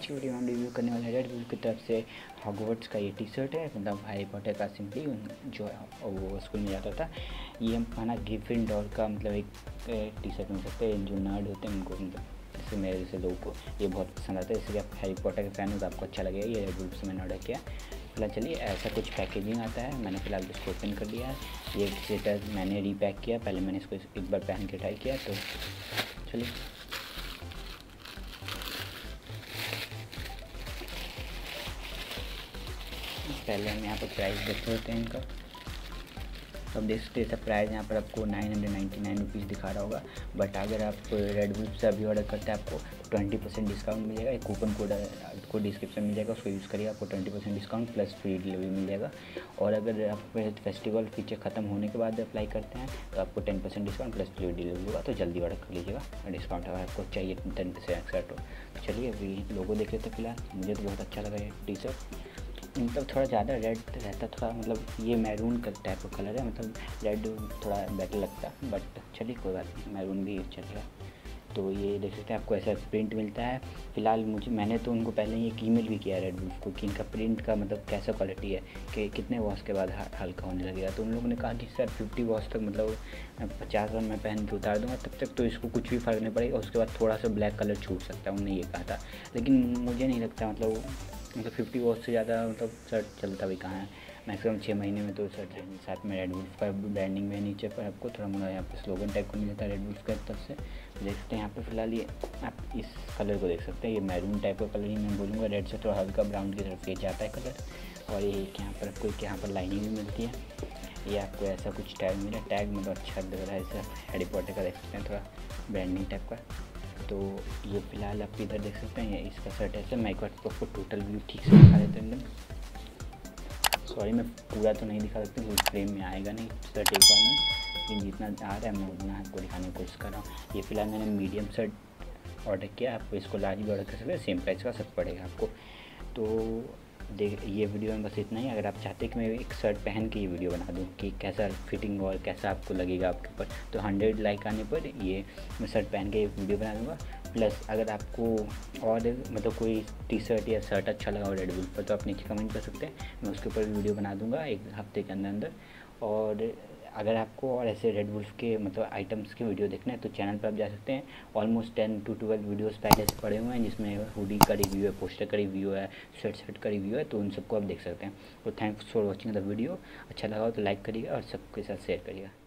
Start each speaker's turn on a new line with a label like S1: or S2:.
S1: की वीडियो में हम रिव्यू करने वाले हैं रेड बुल की तरफ से हॉगवर्ट्स का ये टी शर्ट है, मतलब हैरी पॉटर का सिंपली जो वो स्कूल में जाता था। ये हम खाना ग्रीफिंडोर का मतलब एक टी शर्ट मिल सकते हैं। जो नर्ड होते हैं उनको मतलब जैसे मेरे जैसे लोगों को ये बहुत पसंद आता है, इसलिए आप हैरी पॉटर के फैन हो तो आपको अच्छा लगेगा। ये रेड बुल से मैंने ऑर्डर किया। फिलहाल चलिए ऐसा कुछ पैकेजिंग आता है, मैंने फिलहाल इसको ओपन कर लिया है। ये स्वेटर मैंने रीपैक किया, पहले मैंने इसको एक बार पहन के ट्राई किया। तो चलिए पहले हम यहाँ पर प्राइस देखते होते हैं इनका। तो अब देख सकते हैं प्राइस यहाँ पर आपको 999 रुपीज़ दिखा रहा होगा। बट अगर आप रेड बुल से अभी ऑर्डर करते हैं आपको 20% डिस्काउंट मिलेगा। एक कूपन कोड आपको डिस्क्रिप्शन मिल जाएगा, उसको यूज़ करिए, आपको 20% डिस्काउंट प्लस फ्री डिलीवरी मिल जाएगा। और अगर आप फेस्टिवल फीचर ख़त्म होने के बाद अप्लाई करते हैं तो आपको 10% डिस्काउंट प्लस फ्री डिलीवरी होगा। तो जल्दी ऑर्डर कर लीजिएगा, डिस्काउंट अगर आपको चाहिए 10% एक्स्ट्रा। तो चलिए अभी लोगो देख लेते हैं। फिलहाल मुझे तो बहुत अच्छा लगा ये टी शर्ट, मतलब थोड़ा ज़्यादा रेड रहता, थोड़ा मतलब ये मैरून का टाइप का कलर है, मतलब रेड थोड़ा बेटर लगता है। बट चलिए कोई बात नहीं, मैरून भी चलेगा। तो ये देख सकते हैं आपको ऐसा प्रिंट मिलता है। फिलहाल मैंने तो उनको पहले ही एक ईमेल भी किया रेड बुल को कि इनका प्रिंट का मतलब कैसा क्वालिटी है, कि कितने वॉश के बाद हल्का होने लगेगा। तो उन लोगों ने कहा कि सर 50 वॉश तक मतलब 50 बार मैं पहन के उतार दूँगा, तब तक तो इसको कुछ भी फ़र्क नहीं पड़ेगा, उसके बाद थोड़ा सा ब्लैक कलर छूट सकता है, उन्होंने ये कहा था। लेकिन मुझे नहीं लगता मतलब 50 वॉश से ज़्यादा मतलब शर्ट चलता भी कहाँ है। मैक्सिमम 6 महीने में तो शर्ट रहेंगे। साथ में रेड बुल का ब्रांडिंग में नीचे पर आपको थोड़ा मोड़ा यहाँ पे स्लोगन टाइप को मिल जाता है रेड बुल की तरफ से। देख सकते हैं यहाँ पे फिलहाल ये आप इस कलर को देख सकते हैं, ये मैरून टाइप का कलर ही मैं बोलूँगा, रेड से थोड़ा हल्का ब्राउन की तरफ ये जाता है कलर। और ये यहाँ पर आपको यहाँ पर लाइनिंग भी मिलती है। ये आपको ऐसा कुछ टैग मिला, टैग मतलब अच्छा लग रहा है, ऐसा हैरी पॉटर का देख सकते हैं, थोड़ा ब्रांडिंग टाइप का। तो ये फिलहाल आप इधर देख सकते हैं, इसका शर्ट ऐसे मैं एक बार आपको टोटल व्यू ठीक से दिखा देता हूँ एकदम। सॉरी मैं पूरा तो नहीं दिखा सकती क्योंकि फ्रेम में आएगा नहीं शर्ट एक बार में, लेकिन जितना आ रहा है मैं उतना आपको दिखाने की कोशिश कर रहा हूँ। ये फिलहाल मैंने मीडियम शर्ट ऑर्डर किया, आपको इसको लार्ज भी ऑर्डर कर सकते हैं, सेम प्राइस का सब पड़ेगा आपको। तो देख ये वीडियो में बस इतना ही। अगर आप चाहते हैं कि मैं एक शर्ट पहन के ये वीडियो बना दूँ कि कैसा फिटिंग और कैसा आपको लगेगा आपके ऊपर, तो 100 लाइक आने पर ये मैं शर्ट पहन के ये वीडियो बना दूँगा। प्लस अगर आपको और मतलब कोई टी शर्ट या शर्ट अच्छा लगा हो रेड बुल पर तो आप नीचे कमेंट कर सकते हैं, मैं उसके ऊपर वीडियो बना दूँगा एक हफ्ते के अंदर। और अगर आपको और ऐसे रेड बुल के मतलब आइटम्स के वीडियो देखना है तो चैनल पर आप जा सकते हैं। ऑलमोस्ट 10 to 12 वीडियोस पहले से पड़े हुए हैं, जिसमें हुडी का रिव्यू है, पोस्टर का रिव्यू है, शर्ट का रिव्यू है, तो उन सबको आप देख सकते हैं। तो thanks for watching the video. अच्छा लगा हो तो लाइक करिएगा और सबके साथ शेयर करिएगा।